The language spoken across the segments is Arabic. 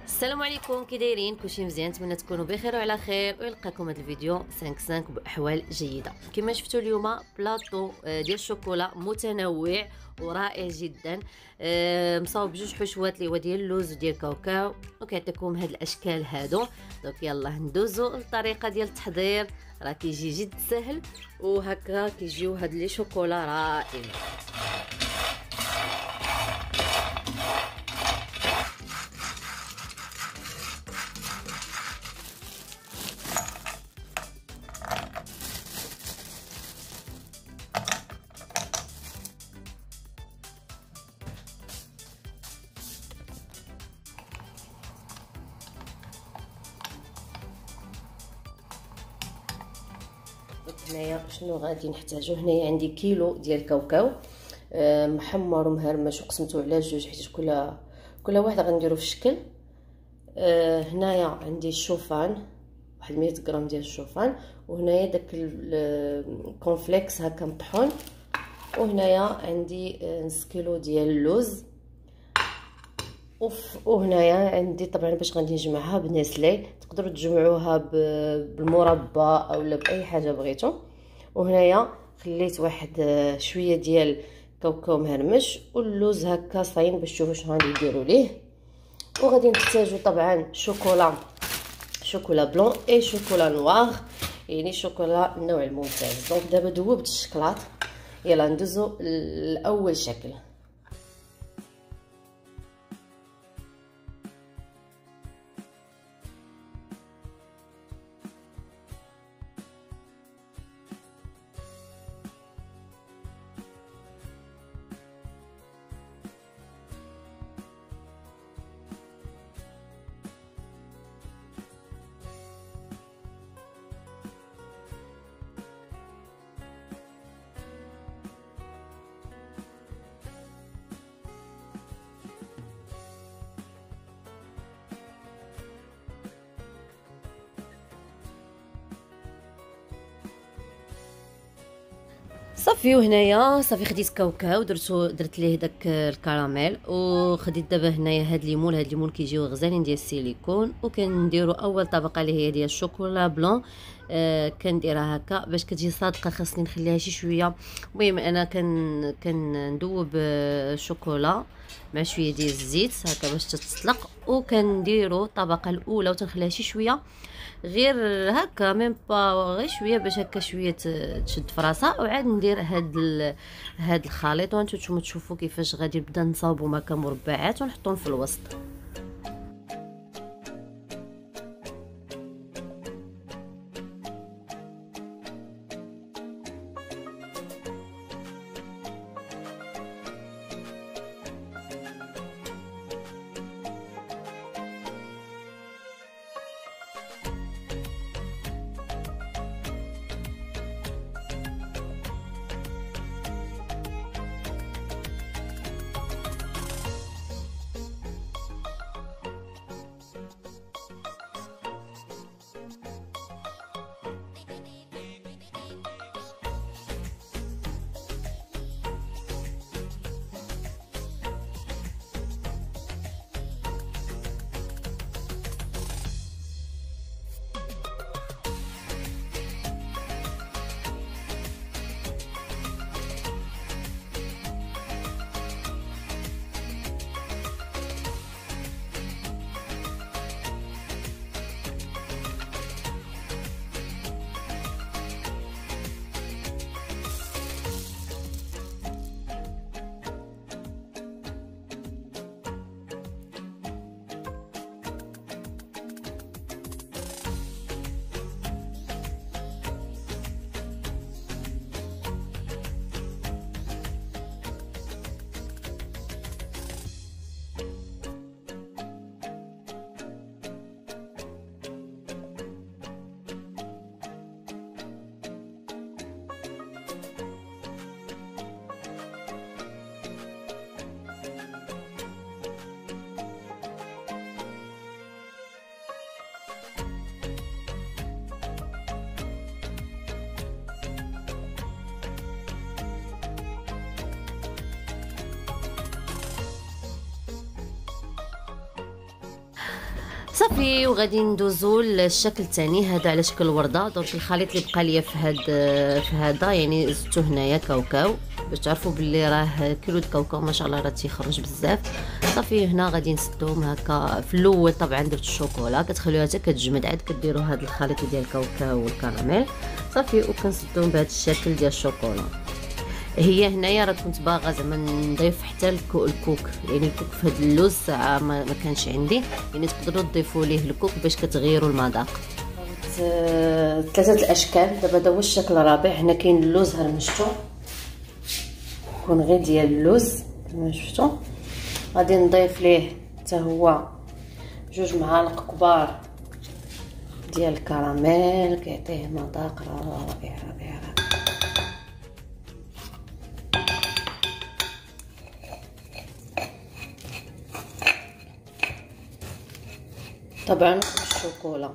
السلام عليكم، كي دايرين؟ كلشي مزيان؟ نتمنى تكونوا بخير وعلى خير ويلقاكم هذا الفيديو 5 باحوال جيده. كما شفتوا اليوم بلاطو ديال الشوكولا متنوع ورائع جدا، مصاوب بجوج حشوات اللي هو ديال اللوز وديال الكاوكاو، وكيعطيكم هاد الاشكال هادو. دونك يلا ندوزو للطريقه ديال التحضير، راه كيجي جد سهل وهكا كيجيو هاد لي شوكولا رائعين. هنايا شنو غادي نحتاجو؟ هنايا عندي كيلو ديال الكاوكاو محمر ومهرمش وقسمته على جوج حيت كل واحد غنديرو في الشكل. هنايا عندي الشوفان، واحد 100 غرام ديال الشوفان، وهنايا داك الكونفليكس هكا مطحون، وهنايا عندي نص كيلو ديال اللوز، وهنايا عندي طبعا باش غادي نجمعها بنسلي، تقدروا تجمعوها بالمربى اولا باي حاجه بغيتو. وهنايا خليت واحد شويه ديال كاوكاو مهرمش واللوز هكا صاين باش تشوفوا شنو غادي نديروا ليه. وغادي نحتاجوا طبعا شوكولا بلون اي شوكولا نوار، يعني شوكولا النوع الممتاز. دونك دابا ذوبت الشكلاط، يلا ندوزو لاول شكل. صافي، وهنايا صافي خديت كاوكاو درت ليه داك الكراميل، وخديت دابا هنايا هاد الليمون كيجيو غزالين ديال السيليكون، وكنديرو اول طبقه اللي هي ديال الشوكولا بلون. كنديرها هكا باش كتجي صادقه، خاصني نخليها شي شويه. المهم انا كندوب الشوكولا مع شويه ديال الزيت هكا باش تتطلق، وكنديرو الطبقه الاولى وتنخليها شي شويه غير هكا، ميم با غير شويه باش هكا شويه تشد فراسها، وعاد ندير هاد الخليط. وانتم تشوفوا كيفاش غادي نبدا نصاوبهم هكا مربعات ونحطهم في الوسط. صافي وغادي ندوزو للشكل الثاني. هذا على شكل ورده. دونك الخليط اللي بقى ليا في هذا يعني زدتو هنايا كاوكاو باش تعرفوا باللي راه كيلو د كاوكاو ما شاء الله راه تيخرج بزاف. صافي هنا غادي نسدوهم هكا. في الاول طبعا درت الشوكولا كتخليوها حتى كتجمد، عاد كديروا هذا الخليط ديال الكاوكاو والكراميل صافي وكنسدوهم بهذا الشكل ديال الشوكولا. هي هنايا راه كنت باغا زعما نضيف حتى الكوك، يعني الكوك في هذا اللوز ساعه ما كانش عندي، يعني تقدروا تضيفوا ليه الكوك باش كتغيروا المذاق. ثلاثه الاشكال. دابا هذا هو الشكل الرابع. هنا كاين اللوز هرمشتو يكون غير ديال اللوز كما شفتوا. غادي نضيف ليه حتى هو 2 معالق كبار ديال الكراميل كيعطيه مذاق رائع رائع. طبعا الشوكولا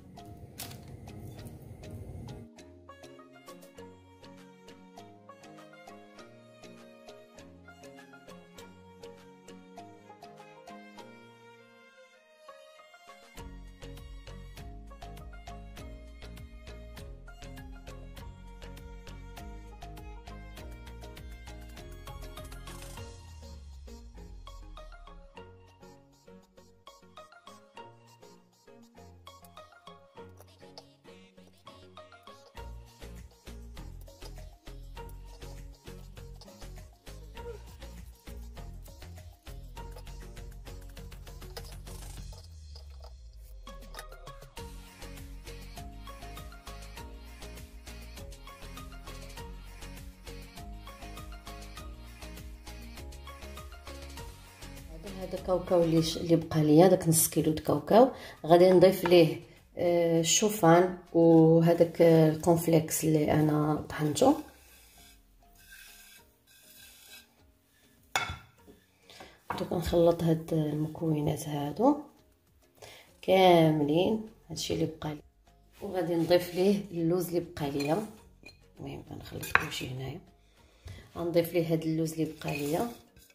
هذا كاوكاو اللي بقى ليا، داك نص كيلو د كاوكاو غادي نضيف ليه الشوفان وهذاك الكونفليكس اللي انا طحنته. دوك نخلط هاد المكونات هادو كاملين، هادشي اللي بقى لي، وغادي نضيف ليه اللوز اللي بقى ليا. المهم غنخلط كلشي هنايا. غنضيف ليه هاد اللوز اللي بقى ليا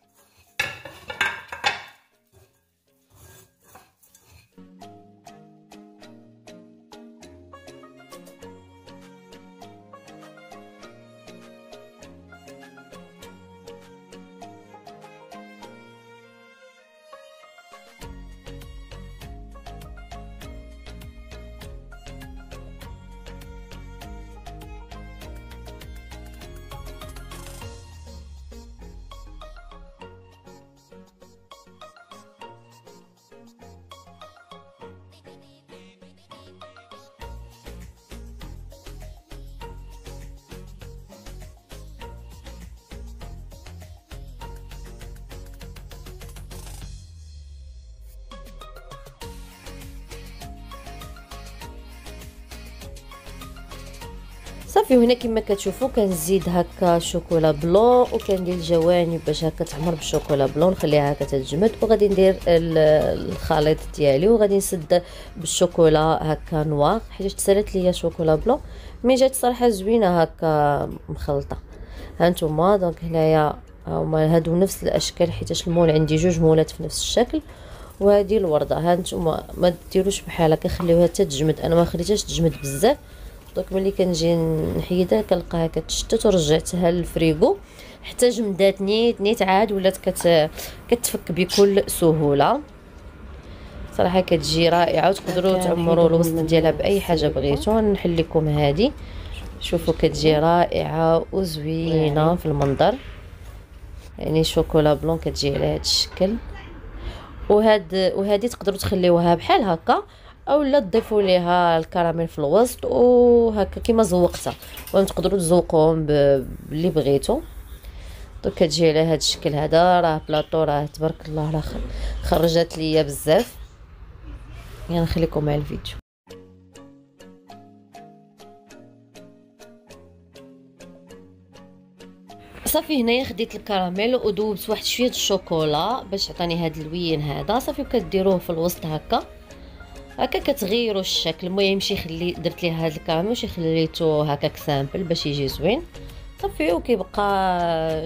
صافي. وهنا كما كتشوفوا كنزيد هكا شوكولا بلون وكندير الجوانب باش هكا تعمر بالشوكولا بلون، نخليها هكا تتجمد، وغادي ندير الخليط ديالي وغادي نسد بالشوكولا هكا نوار حيت تسالت ليا شوكولا بلون مي جات صراحه زوينه هكا مخلطه. ها نتوما دونك هنايا هما هادو نفس الاشكال حيت المول عندي 2 مولات في نفس الشكل، وهذه الورده. ها نتوما ما ديروش بحال هكا، خليوها حتى تجمد. انا ما خليتهاش تجمد بزاف، دونك ملي كنجي نحيدها كنلقاها كتشتت ورجعتها للفريغو حتى جمدات نيت عاد ولات كتفك بكل سهوله. صراحه كتجي رائعه وتقدروا تعمروا الوسط ديالها باي حاجه بغيتو. نحل لكم هذه، شوفوا كتجي رائعه وزوينه في المنظر، يعني شوكولا بلون كتجي على هذا الشكل. وهذه تقدروا تخليوها بحال هكا اولا تضيفوا ليها الكراميل في الوسط وهكا كيما زوقتها، ولا تقدروا تزوقوهم باللي بغيتو. دونك كتجي على هذا الشكل. هذا راه بلاطو راه تبارك الله راه خرجت ليا بزاف. يعني نخليكم مع الفيديو. صافي هنايا خديت الكراميل وذوبت واحد شويه الشوكولا باش عطاني هذا اللوين هذا. صافي وكديروه في الوسط هكا كتغيروا الشكل. المهم درت ليه هذا الكراميل وشي خليته هكاك سامبل باش يجي زوين. صافي وكيبقى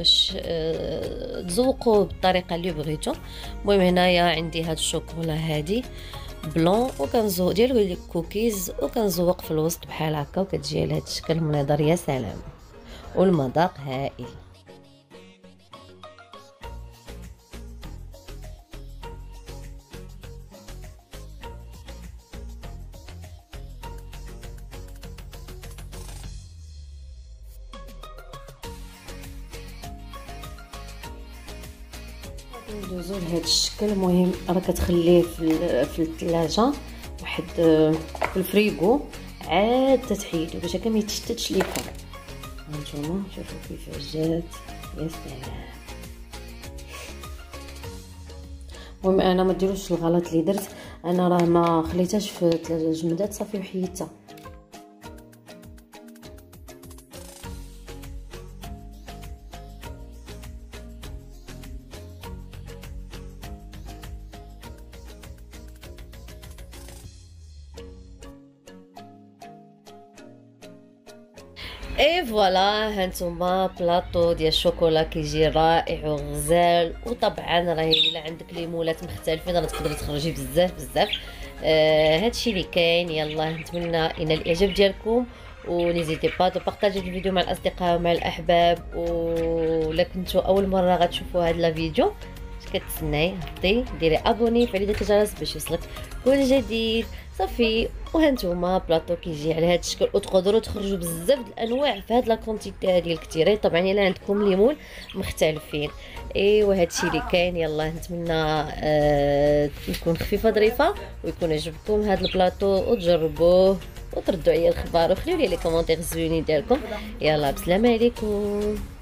تزوقوه بالطريقه اللي بغيتو. المهم هنايا عندي هاد الشوكولا هادي بلون وكنزوق ديال الكوكيز وكنزوق في الوسط بحال هكا وكتجي على هذا الشكل منظر يا سلام والمذاق هائل. ندوزو لهذا الشكل. المهم راه كتخليه في الثلاجه واحد في الفريغو عاد تتحيدو باش هكا ما يتشتتش ليكم. هانتوما شوفوا كيف جات يا سلام. المهم انا ما ديروش الغلط اللي درت، انا راه ما خليتهاش في الثلاجه جمدات صافي وحيدتها. اي فوالا هانتوما بلاطو ديال الشوكولا كيجي رائع وغزال. وطبعا راهي الا عندك ليمولات مختلفين راه تقدري تخرجي بزاف. هادشي اللي كاين. يلا نتمنى ان الاعجاب ديالكم ونزيدي با تبارطاجيو الفيديو مع الاصدقاء ومع الاحباب. ولا كنتو اول مره غتشوفوا هذا الفيديو كتسناي هبطي ديري ابوني فعلي داك الجرس باش يوصلك كل جديد صافي. وهانتوما بلاطو كيجي على هذا الشكل وتقدروا تخرجوا بزاف د الانواع في هاد لا كونتيتي هادي الكثيرين. طبعا الا عندكم ليمون مختلفين. ايوا هادشي اللي كاين. يلا نتمنى يكون خفيفه ظريفه ويكون عجبكم هاد البلاطو وتجربوه وتردوا عليا الخبر وخليوا لي كومونتير زوينين ديالكم. يلا بسلامه عليكم.